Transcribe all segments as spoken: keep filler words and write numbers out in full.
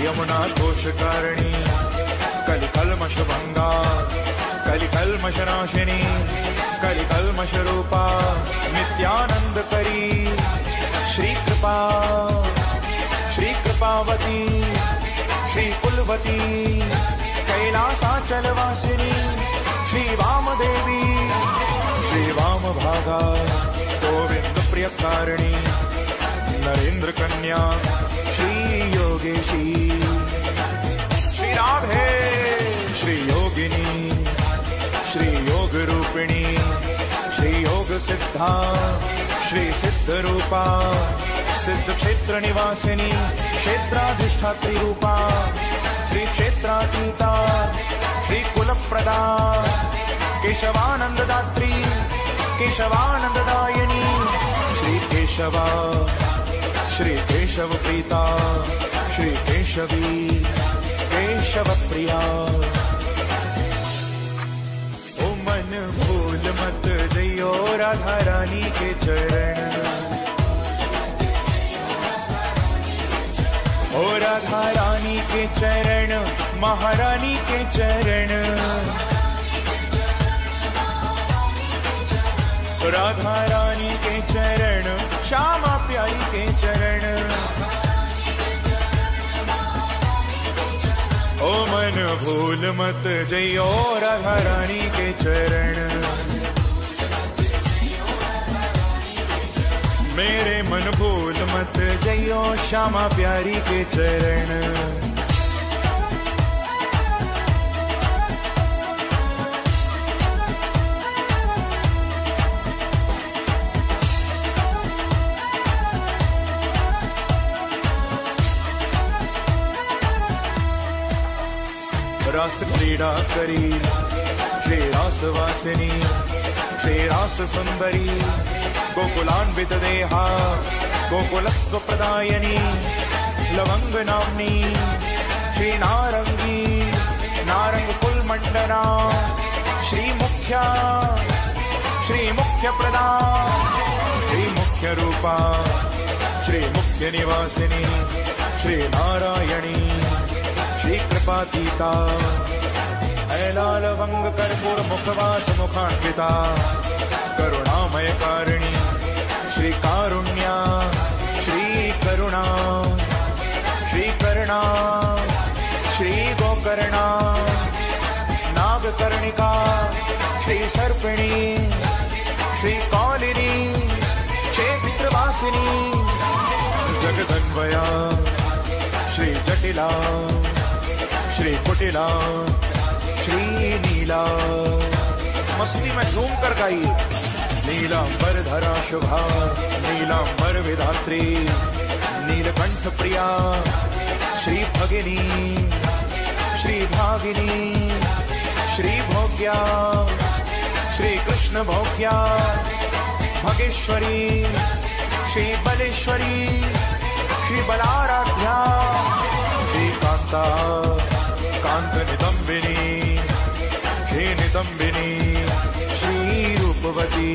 यमुना घोषकारिणी कलिकल्मषभङ्गा कलिकल्मषनाशिनी कलिकल्मषरूपा नित्यानन्दकरी श्रीकृपा श्रीकृपावती श्रीकुलवती कैलासाचलवासिनी श्रीवामदेवी श्रीवामभागा गोविन्दप्रियकारिणी नरेन्द्रकन्या श्रीयोगेशी श्रीराधे श्रीयोगिनी श्रीयोगरूपिणी श्रीयोगसिद्धा श्रीसिद्धरूपा सिद्धक्षेत्रनिवासिनी क्षेत्राधिष्ठात्री रूपा श्रीक्षेत्रातीता श्रीकुलप्रदा केशवानन्ददात्री केशवानन्ददायिनी श्रीकेशवा श्रीकेशवप्रीता श्रीकेशवी केशवप्रिया। ओ मन भूल मत जइयो राधा रानी के चरण, ओ राधा रानी के चरण महारानी के चरण, राधा रानी के चरण श्यामा प्यारी के चरण। ओ मन भूल मत जइयो राधा रानी के चरण, मेरे मन भूल मत जइयो श्यामा प्यारी के चरण। रास क्रीड़ा करी श्री रास वासिनी श्री रास सुंदरी गोकुलान्वित देहा गोकुलत्व प्रदायनी लवंग नामनी श्री नारंगी नारंग कुल मंडना श्री मुख्या श्री मुख्य प्रदा श्री मुख्य रूपा श्री मुख्य निवासिनी श्री नारायणी श्री कृपातीता ऐलाल वंग कर्पूर मुखवास मुखान्विता करुणामय कारिणी श्री कारुण्या श्री करुणा श्री करुणा श्री गोकर्णा नागकर्णिका श्री सर्पिणी श्री कौलिनी क्षेत्रवासिनी जगदन्वया श्री जटिला श्री कुटिला श्री नीला। मस्ती में झूम कर गाइए। नीलांबर धरा शुभा नीलांबर विधात्री नीलकंठ प्रिया श्री भगिनी श्री भागिनी श्री भोग्या श्री कृष्ण भोग्या भगेश्वरी श्री बलेश्वरी श्री बलाराध्या श्री कांता कांत नितंबिनी श्री नितंबिनी श्री रूपवती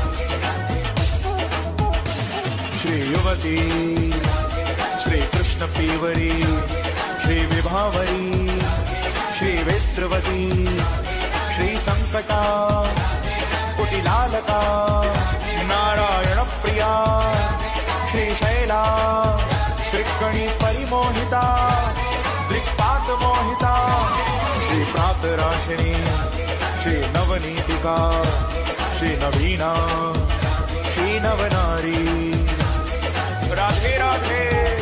श्री युवती श्री कृष्ण पीवरी श्री विभावरी श्री वेत्रवती श्री संकटा कुटिलालका नारायण प्रिया श्री शैला श्रीकणी परिमोहिता दृक्पात मोहिता श्री प्रातराशिनी श्री नवनीतिका श्री नवीना श्री नवनारी। राधे राधे।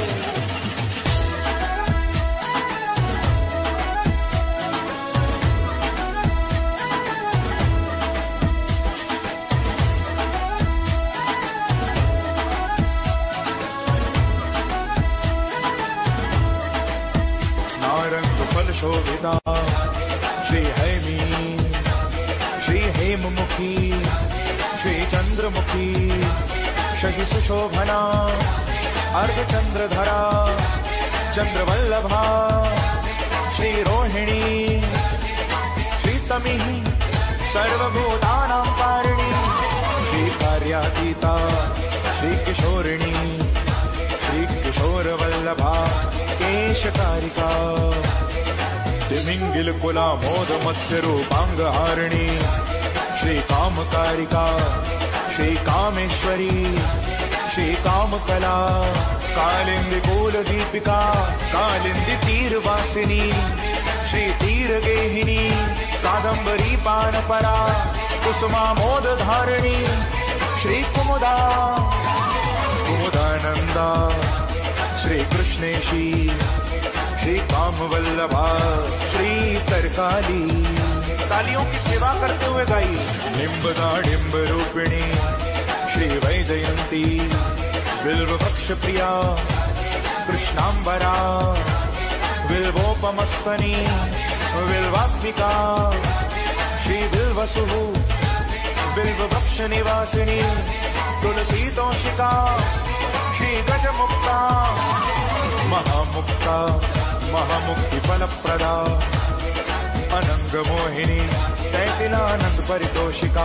शोभिता श्री हैमी श्री हेममुखी श्री चंद्रमुखी शशि सुशोभना अर्धचंद्रधरा चंद्रवल्लभा श्री रोहिणी श्री तमिहि सर्वभूतानां पारिणी श्री कार्यातीता श्री किशोरिणी श्री किशोरवल्लभा केशकारिका तिमिंगिल कुला मोद मत्स्य रूपांग हारिणी श्री कामकारिका श्री कामेश्वरी श्री कामकला कालिंदी कूल दीपिका कालिंदी तीर वासिनी श्री तीर गेहिनी कादंबरी पानपरा कुसुमा मोद धारिणी श्री कुमुदा कुमुदानंदा श्री कृष्णेशी श्री कामवल्लभा श्री तरकाली कालियों की सेवा करते हुए गाई निम्बदा डिम्ब रूपिणी श्री वैजयंती बिल्व वृक्ष प्रिया कृष्णांबरा बिल्वोपमस्तनी बिल्वात्मिका श्री बिल्वसु बिल्व वृक्ष निवासिनी तुलसी तोषिका श्री गजमुक्ता महामुक्ता महामुक्ति फलप्रदा अनंग मोहिनी तैतिलानंद परितोषिका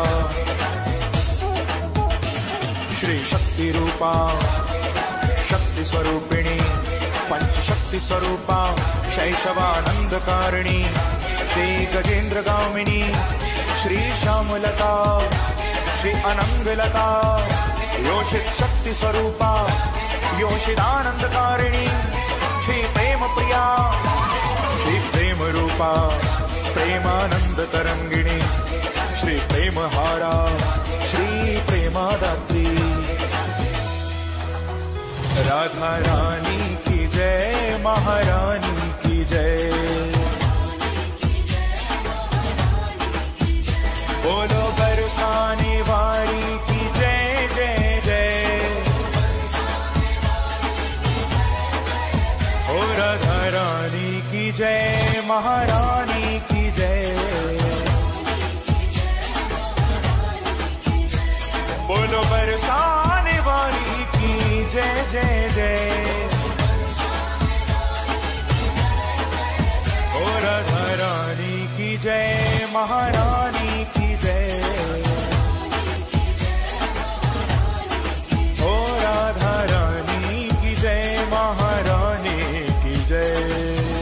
श्री शक्ति रूपा शक्ति स्वरूपिणी पंच शक्ति स्वरूपा शैशवानंद कारिणी श्री गजेंद्र गामिनी श्री श्यामलता श्री अनंगलता योषित शक्ति स्वरूपा योषिदानंद कारिणी श्री प्रेम प्रिया श्री प्रेम रूपा प्रेमानंद तरंगिणी श्री प्रेम हारा श्री प्रेमादात्री राधा रानी की जय महारानी की जय बोलो बरसाने वाली की जय जय जय ओ राधा रानी की जय महारानी की जय बोलो बरसाने वाली की जय जय जय ओ राधा रानी की जय महारानी की जय ओ राधा रानी की जय महारानी की जय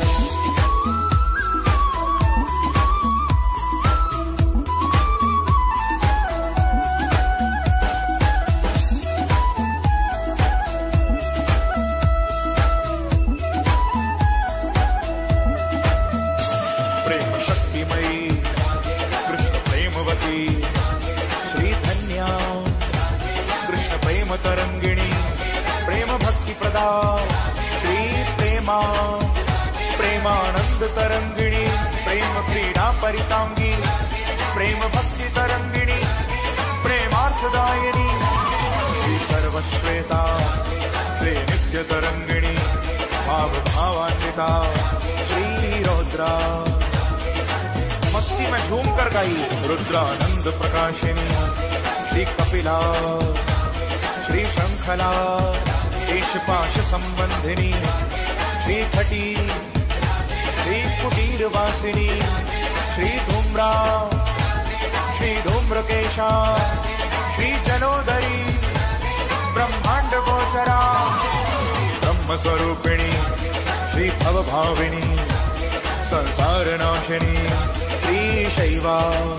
तरंगिणी प्रेम भक्ति प्रदा श्री प्रेमा प्रेमानंद तरंगिणी प्रेम क्रीडा परितांगी प्रेम भक्ति तरंगिणी प्रेमार्थदायिनी श्री सर्वश्वेता श्री नित्य तरंगिणी भाव भावान्विता श्री रौद्रा मस्ती में झूम कर गाई रुद्रानंद प्रकाशिनी श्री कपिला श्री शंखला केशपाश संबंधिनी श्री खटी श्री कुटीर वासिनी श्री धूम्रा श्री धूम्रकेशा श्री जलोदरी ब्रह्मांड गोचरा ब्रह्म स्वरूपिणी श्री भवभाविनी संसार नाशिनी श्री शैवा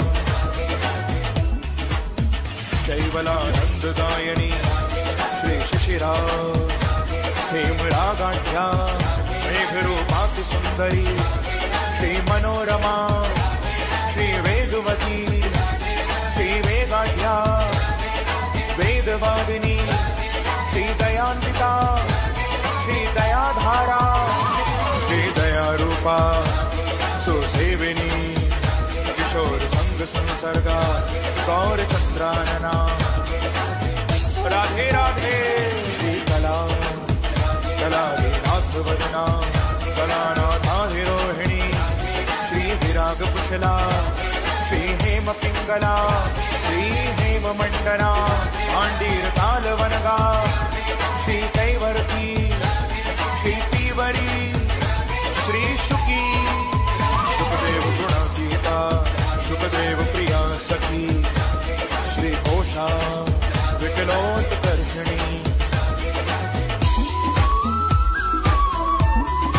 शैवलानंददायिनी श्री शिशिरा हेमरागाढ्या मेघरूपाति सुंदरी श्री मनोरमा श्री वेदवती श्री वेगाढ्या वेदवादिनी श्री दयान्विता श्री दयाधारा श्री दयारूपा सुसेविनी किशोर संग संसर्गा गौर चंद्रानना राधे राधे श्री कला कलाधीनाथ वदना कलानाथाधिरोहिणी श्री विराग कुशला श्री हेम पिंगला श्री हेम मंडना पांडीर तालवनगा श्री कैवर्ती श्री तीवरी श्री शुकी सुखदेव गुणातीता सुखदेव प्रिया सखी श्री कोशा विकलोत्कर्षणी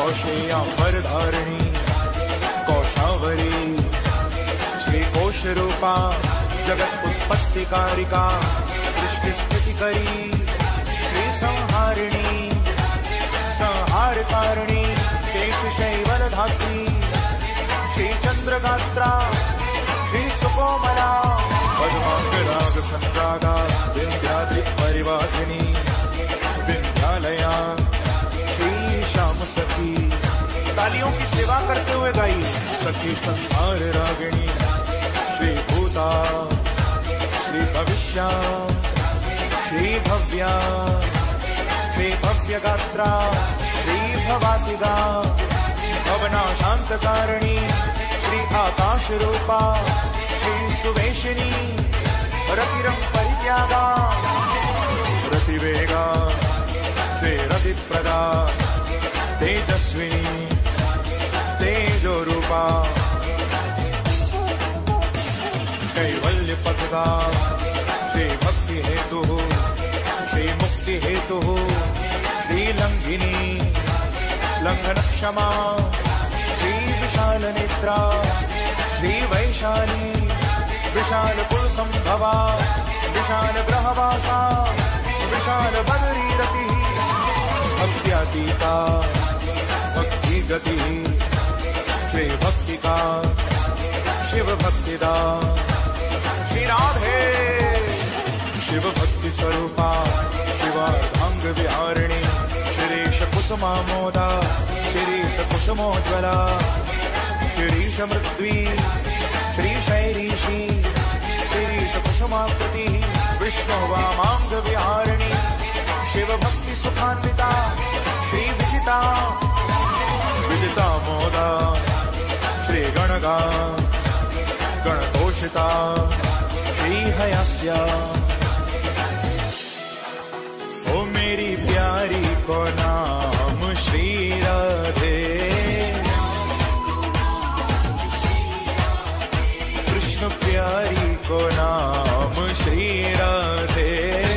कौशेयांबरधारिणी कौशावरी श्री कोश रूपा जगत उत्पत्तिकारिका सृष्टि स्थिति करी श्री संहारिणी संहारकारिणी केश शैवल धात्री श्री चंद्रगात्रा श्री सुकोमला पद्मांगराग संरागा विंध्याद्रि परिवासिनी विंध्यालया श्री श्याम सखी। तालियों की सेवा करते हुए गाई सखी संसार रागिणी श्री भूता श्री भविष्या श्री भव्या श्री भव्य गात्रा श्री भवातिगा भवना शांतकारिणी श्री आकाश रूपा श्री सुवेशिनी रतिरं परित्यागा रतिवेगा श्री रतिप्रदा तेजस्विनी तेजो रूपा कैवल्य पथदा श्री भक्ति हेतु श्री मुक्ति हेतु श्री लंघिनी लंघन क्षमा श्री विशाल नेत्रा श्री वैशाली विशाल कुल संभवा विशाल ग्रहवासा विशाल बदरी रति भक्त्यातीता भक्ति गति श्री भक्ति का शिव भक्तिदा श्री राधे शिव भक्ति स्वरूपा शिवार्धांग विहारिणी शिरीष कुसुमा मोदा शिरीष कुसुमोज्वला शिरीष मृद्वी श्री शैरीषी शिरीष कुसुमाकृति विष्णु वामांग विहारिणी शिव भक्ति सुखान्विता श्री विजिता विजिता मोदा श्री गणगा गणतोषिता श्री हयास्या। ओ मेरी प्यारी को नाम श्री राधे कृष्ण प्यारी को नाम श्री राधे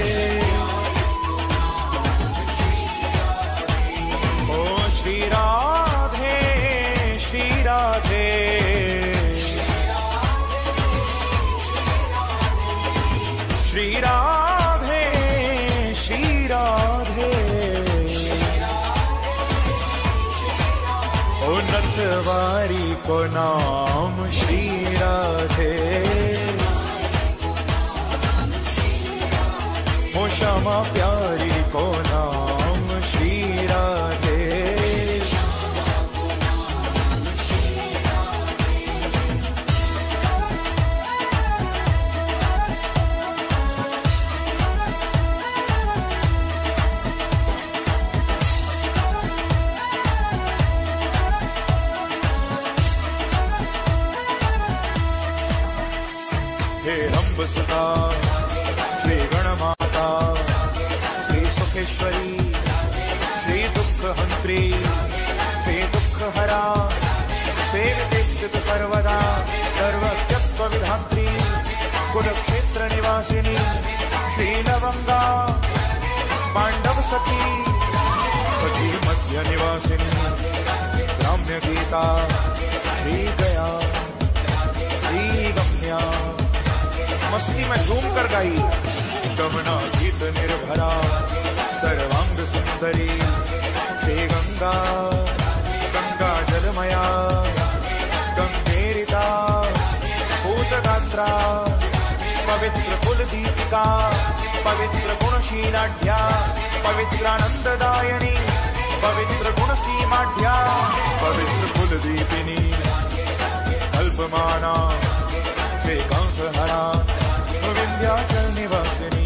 ओ श्री राधे श्री राधे श्री राधे श्री राधे ओ नटवारी को नाम श्री राधे ओ श्यामा प्यारी को नाम श्री राधे हे रंबसुता श्री गणमाता श्री सुखेश्वरी श्री दुख हंत्री श्री दुख हरा सेवितेक्षित सर्वदा सर्वत्यत्व विधात्री कुलक्षेत्र निवासिनी श्री लवंगा पांडव सखी सखी मध्य निवासिनी ग्राम्य गीता श्री गया श्री गम्या मस्ती में झूम कर गाई गमना गीत निर्भरा सर्वांग सुंदरी श्री गंगा गंगा जलमया गंगेरिता भूतगात्रा पवित्र कुल दीपिका पवित्र गुणशीलाढ्या पवित्रानंददायिनी पवित्र गुणसीमाढ्या पवित्र कुल दीपिनी अल्पमाना श्री कंसहरा विंध्याचल निवासिनी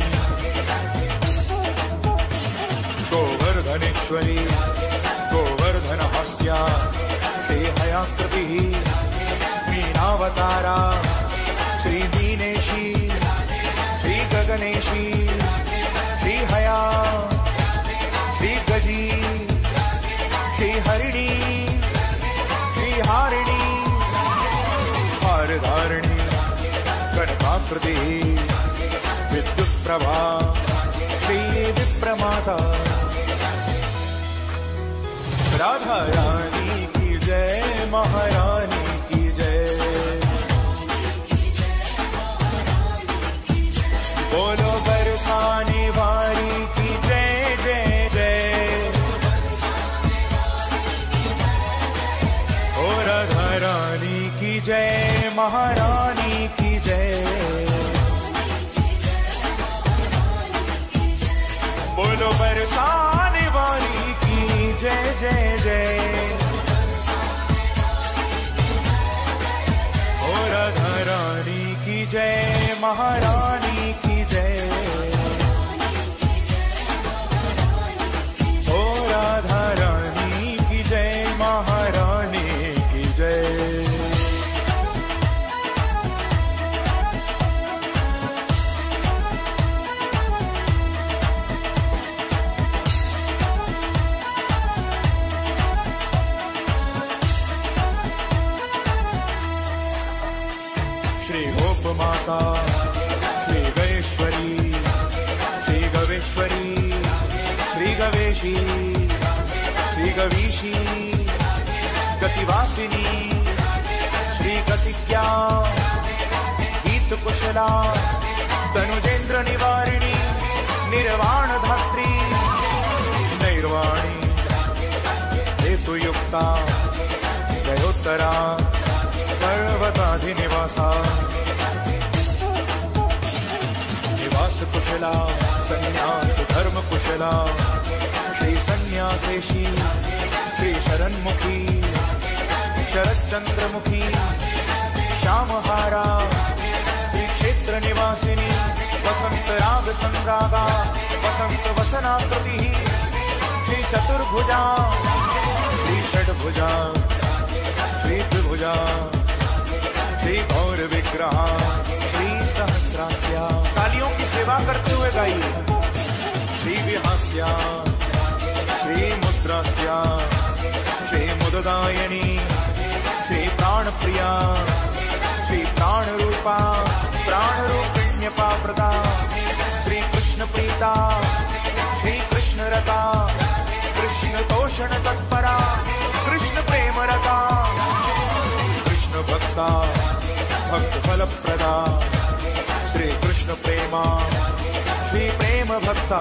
गोवर्धनेश्वरी गोवर्धन हास्या श्री हयाकृति मीनावतारा श्री दीनेशी श्री गगनेशी श्री हया श्री गजी श्री हरिणी श्री हारिणी हारधारिणी कनकाकृति विद्युत प्रभा श्री विप्रमाता राधा रानी की जय, महारानी की जय। बोलो बरसाने वाली की जय जय जय। ओ राधा रानी की जय, महारानी की जय। बोलो बरसाने वाली की जय जय जय। ओ राधा रानी की जय, महारानी की जय। ओ राधा रानी की जय, महारानी की जय। श्री गोप माता, श्री गवेश्वरी, श्री गवेश्वरी, श्री गवेशी, श्री गवीशी, गतिवासिनी, श्री गतिज्ञा, गीत कुशला, तनुजेन्द्र निवारिणी, निर्वाण धात्री, नैर्वाणी, हेतुयुक्ता, दयोत्तरा, पर्वताधिनिवासा, निवास कुशला, संन्यास धर्म कुशला, श्री संन्यासेशी, श्री शरणमुखी, शरद चंद्रमुखी, श्यामहारा, श्री क्षेत्र निवासिनी, वसंत राग संरागा, वसंत वसनाकृति, श्री चतुर्भुजा, श्री षड्भुजा, श्री त्रिभुजा, श्री गौर विग्रह, श्री सहस्रास्या। तालियों की सेवा करते हुए गाइए। श्री विहास्या, श्री मुद्रास्या, श्री मुददायनी, श्री प्राण प्रिया, श्री प्राण रूपा, प्राण रूपिण्यपा प्रदा, श्री कृष्ण प्रीता, श्री कृष्ण रता, कृष्ण तोषण तत्परा, कृष्ण प्रेम रता, कृष्ण भक्ता, भक्त फल प्रदा, श्री कृष्ण प्रेमा, श्री प्रेम भक्ता,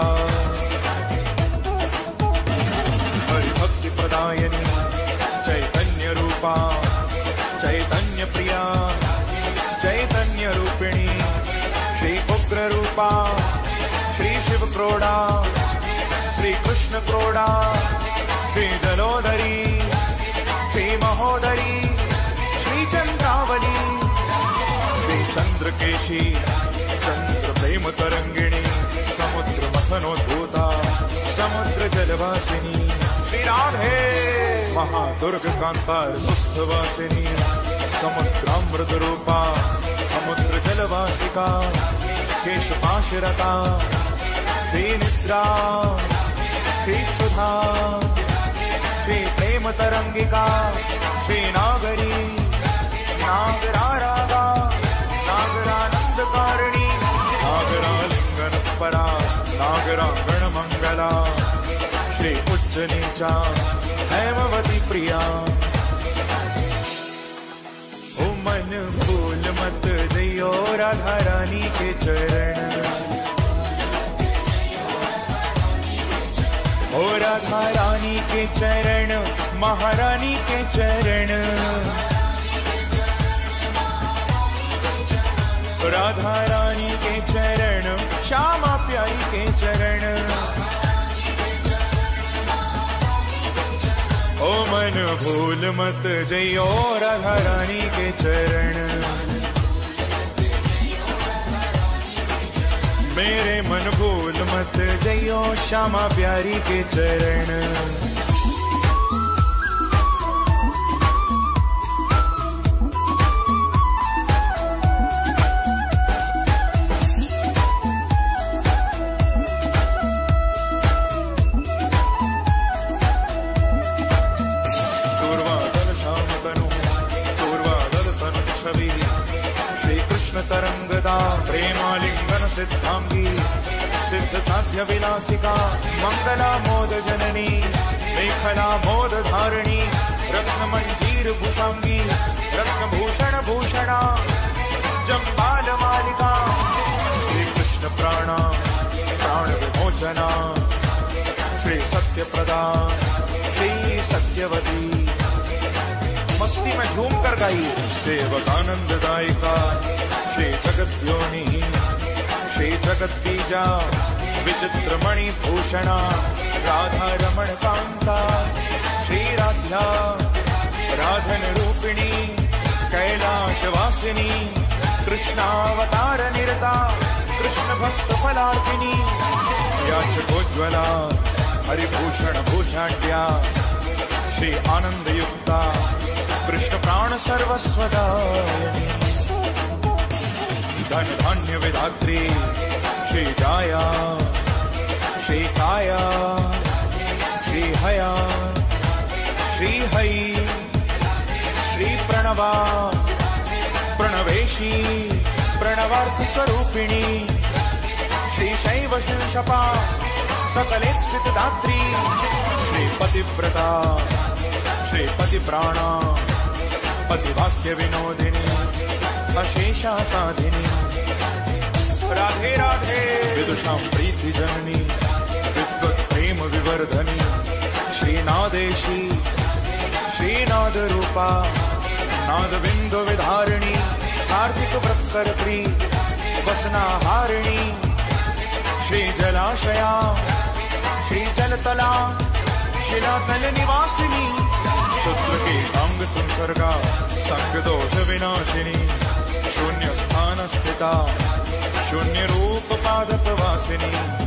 हरि भक्ति प्रदायनी, चैतन्य रूपा, चैतन्य प्रिया, चैतन्य रूपिणी, श्री उग्र रूपा, श्री शिव क्रोड़ा, श्री कृष्ण क्रोड़ा, श्री जलोदरी, श्री महोदरी, श्री चंद्रावली, श्री चंद्रकेशी, चंद्र प्रेम तरंगिणी, समुद्र मथनोद्भूता, समुद्र जलवासिनी, श्री राधे, महादुर्ग कांतार सुस्थवासिनी, समुद्रामृत रूपा, समुद्र जलवासिका, केशपाशरता, श्री निद्रा, श्री सुधा, श्री प्रेम तरंगिका, श्री नागरी, नागरारागा, नागरानंदकारिणी, नागरालिंगन परा, नागरांगण मंगला, श्री उच्च नीचा, हेमवती प्रिया। ओ मन भूल मत जइयो राधा रानी के चरण। ओ राधा रानी के चरण, महारानी के चरण। राधा रानी के चरण, श्यामा प्यारी के चरण। ओ मन भूल मत जइयो राधा रानी के चरण। मेरे मन भूल मत जइयो श्यामा प्यारी के चरण। तरंगदा प्रेमालिंगन सिद्धांगी, सिद्ध साध्य विलासिका, मंगला मोद जननी, मेखला मोद धारिणी रत्न मंजीर भूषांगी रत्नभूषण भूषणा जंबाल मालिका श्री कृष्ण प्राणा प्राण विमोचना श्री सत्य प्रदान श्री सत्यवती। मस्ती में झूम कर गाई सेवक आनंददायिका श्री जगद्योनि श्री जगत बीजा विचित्र मणि भूषणा राधा रमण कांता श्री राध्या राधन रूपिणी कैलाश वासिनी कृष्णावतार निरता कृष्ण भक्त फलार्थिनी याचकोज्वला हरिभूषण भूषाढ्या श्री आनंद युक्ता कृष्ण प्राण सर्वस्वदायिनी धन धान्य विधात्री श्री जाया श्री काया श्री हया श्री हई श्री प्रणवा प्रणवेशी प्रणवार्थ स्वरूपिणी श्री शैव शिवशपा सकलेप्सित दात्री श्री पतिव्रता श्री पतिप्राणा पतिवाक्य विनोदिनी अशेषा साधिनी राधे राधे विदुषां प्रीति जननी विद्वत् प्रेम विवर्धनी श्रीनादेशी श्रीनाद रूपा नाद बिंदु विधारिणी कार्तिक व्रतकर्त्री वसनाहारिणी श्री जलाशया श्री जलतला शिलातल निवासिनी शत्रु के अंग संसर्गा संग दोष विनाशिनी शून्य स्थान स्थिता शून्य रूप पादप वासिनी।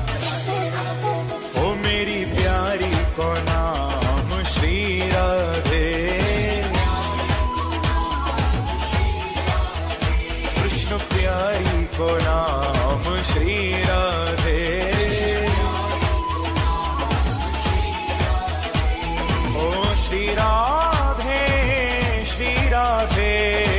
ओ मेरी प्यारी को नाम श्री राधे कृष्ण प्यारी को नाम श्री राधे ओ श्री राधे श्री राधे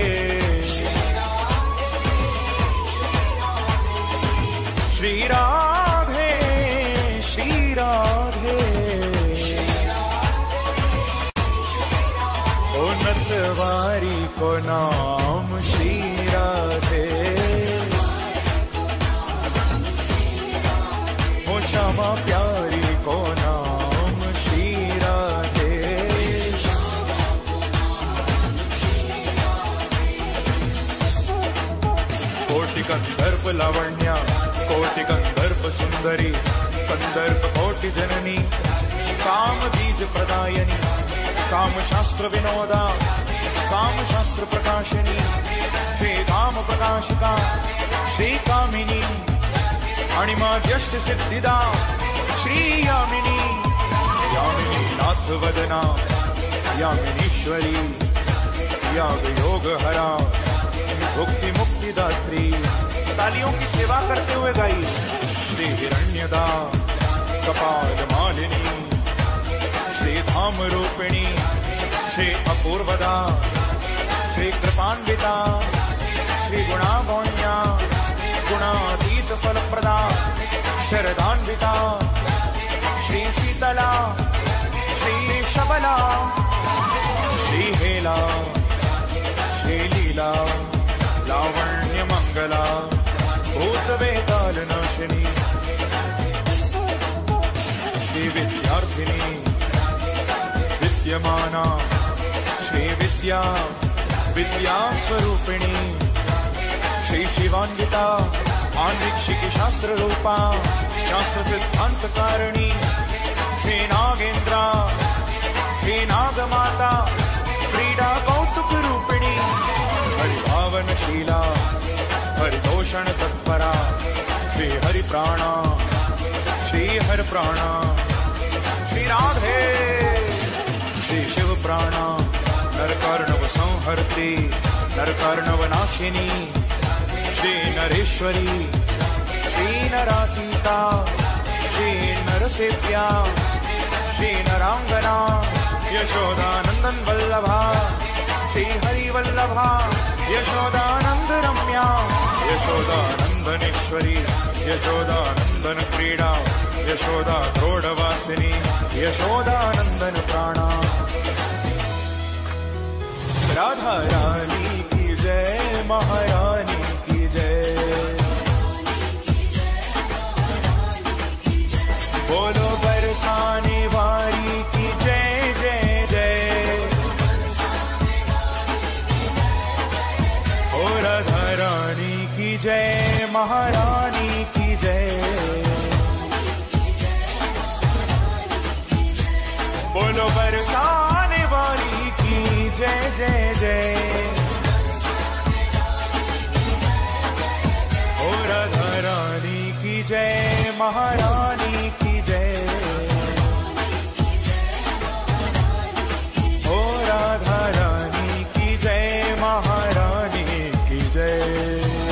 श्री राधे श्री राधे ओ नटवारी को नाम श्री राधे ओ श्यामा प्यारी को नाम श्री राधे कोटि कंदर्प लावण्या कोटि कंदर्प सुंदरी कंदर्प कोटि जननी काम बीज प्रदायनी काम शास्त्र विनोदा काम शास्त्र प्रकाशिनी श्री काम प्रकाशिका श्री कामिनी अणिमाद्यष्ट सिद्धिदा श्री यामिनी यामिनी नाथ वदना यामिनीश्वरी याग योग हरा भुक्ति मुक्ति दात्री। तालियों की सेवा करते हुए गाई श्री हिरण्यदा कपाल मालिनी श्री धाम रूपिणी श्री अपूर्वदा श्री कृपान्विता श्री गुणागौण्या गुणातीत फलप्रदा शरदान्विता श्री शीतला श्री शबला श्री हेला श्री लीला लावण्य मंगला भूत वेताल नाशिनी श्री विद्यार्थिनी विद्यमाना श्री विद्या विद्या स्वरूपिणी श्री शिवान्विता आन्वीक्षिकी शास्त्र रूपा शास्त्र सिद्धांत कारिणी श्री नागेन्द्रा श्री नागमाता क्रीडा कौतुक रूपिणी हरिभावनशीला हरिदोषण तत्परा श्री हरि प्राणा श्री हर प्राणा श्री राधे श्री शिव प्राणा नरकर्णव संहर्त्री नरकर्णव नाशिनी श्री नरेश्वरी श्री नरातीता श्री नरसेव्या श्री नरांगना यशोदानंदन वल्लभा श्री हरि वल्लभा यशोदानंद रम्या यशोदानंदनेश्वरी यशोदानंदन क्रीडा यशोदा क्रोडवासिनी यशोदा नंदन प्राणा। राधा रानी की जय, महारानी की जय। बोलो बरसाने वाली की जय जय जय। ओ राधा रानी की जय, महारानी की जय। बोलो बरसाने वाली की जय जय जय। ओ राधा रानी की जय, महारानी की जय। ओ राधा रानी की जय, महारानी की जय।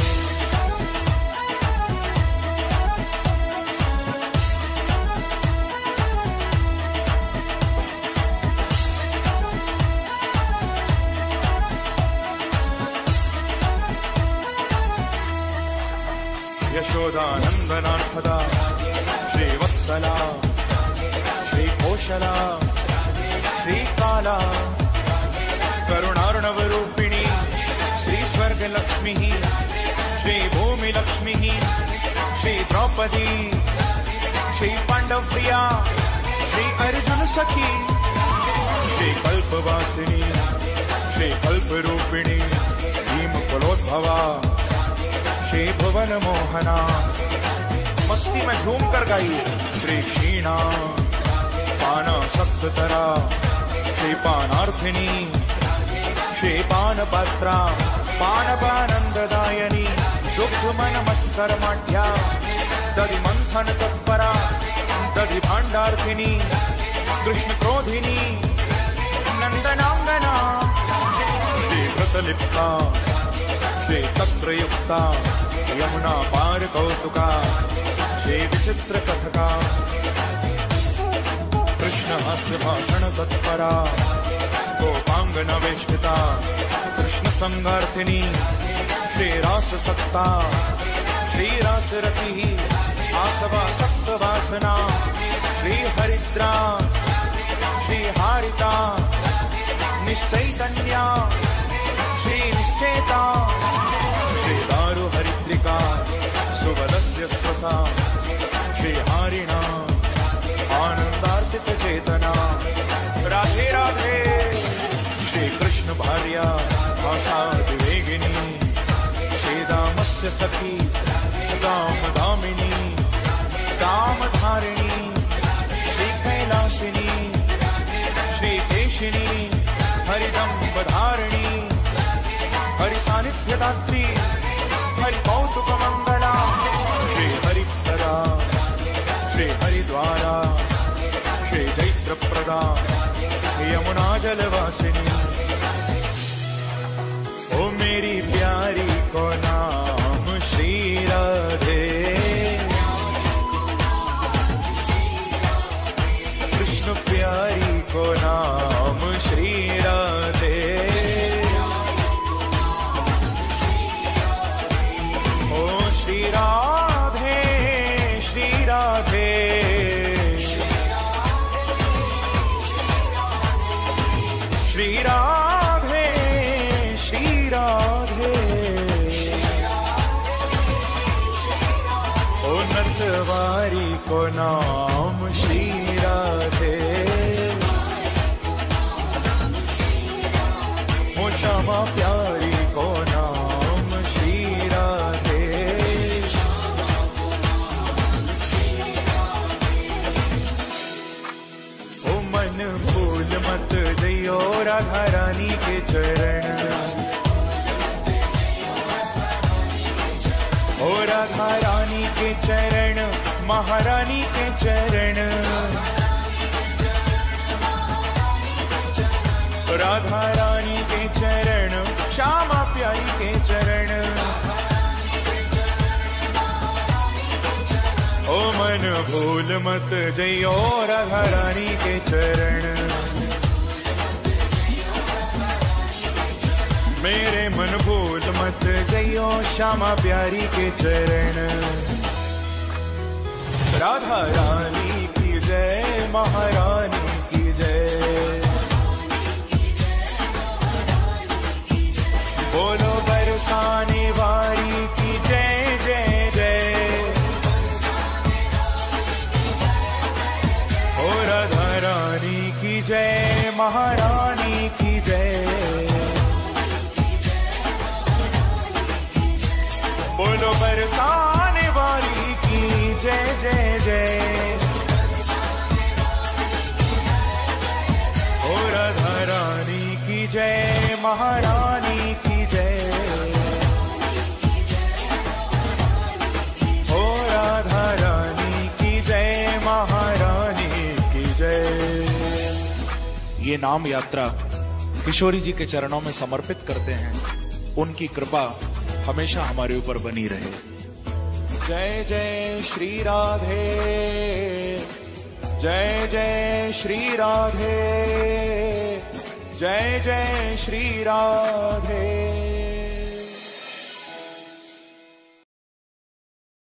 यशोदानन्दनाथदा श्रीवत्सला श्रीकोशला श्रीकाला करुणार्णवरूपिणी श्रीस्वर्गलक्ष्मीः श्रीभूमिलक्ष्मीः श्रीद्रौपदी श्रीपाण्डवप्रिया श्री अर्जुनसखी श्रीकल्पवासिनी श्रीकल्परूपिणी भीमकुलोद्भवा श्री भुवन मोहना। मस्ती में झूम कर गाइए। श्री क्षीणा पान सप्ततरा श्री पानार्थिनी श्री पानपात्रा पानपानंददायनी दुग्ध मन मत्कर्माढ्या दधि मंथन तत्परा दधि भाण्डार्थिनी कृष्ण क्रोधिनी नंदनांगना श्री व्रतलिप्ता श्री तत्रयुक्ता यमुना पार कौतुका श्री विचित्र कथका कृष्ण हास्य भाषण तत्परा गोपांगन वेष्टिता कृष्ण संगार्थिनी श्री रास सत्ता श्री रास रति आसवा सप्त वासना श्री हरिद्रा श्री हारिता निश्चैतन्या श्री निश्चेता श्री दारु हरिद्रिका सुवदस्य स्वसा श्री हारिणा आनंदार्थित चेतना। राधे राधे श्री कृष्ण भार्या भाषा विवेगिनी श्री दामस्य सखी दाम दामिनी दाम धारिणी श्री कैलासिनी श्री केशिनी हरिदम्ब धारिणी हरि सानिध्य दात्री हरि कौतुक मंगला श्री हरिप्रदा श्री हरिद्वारा श्री चैत्र प्रदा यमुना जलवासिनी। ओ मेरी प्यारी को नाम श्री राधे कृष्ण प्यारी को नाम श्री राधे। राधे श्री राधे श्री राधे श्री राधे। ओ नटवारी को नाम श्री राधे ओ श्यामा प्यारी को नाम श्री राधे। भूल मत जइयो राधा रानी के चरण। ओ राधा रानी के चरण महारानी के चरण। राधा रानी के चरण श्यामा प्यारी के चरण। ओ मन भूल मत जइयो राधा रानी के चरण। मेरे मन भूल मत जइयो श्यामा प्यारी के चरण। राधा रानी की जय, महारानी की जय। बोलो बरसाने वाली की जय जय जय। ओ राधा रानी की जय, महारानी की जय। बोलो बरसाने वाली की जय जय जय। ओ राधा रानी की जय, महारानी की जय। ओ राधा रानी की जय, महारानी की जय। ये नाम यात्रा किशोरी जी के चरणों में समर्पित करते हैं। उनकी कृपा हमेशा हमारे ऊपर बनी रहे। जय जय श्री राधे, जय जय श्री राधे, जय जय श्री राधे।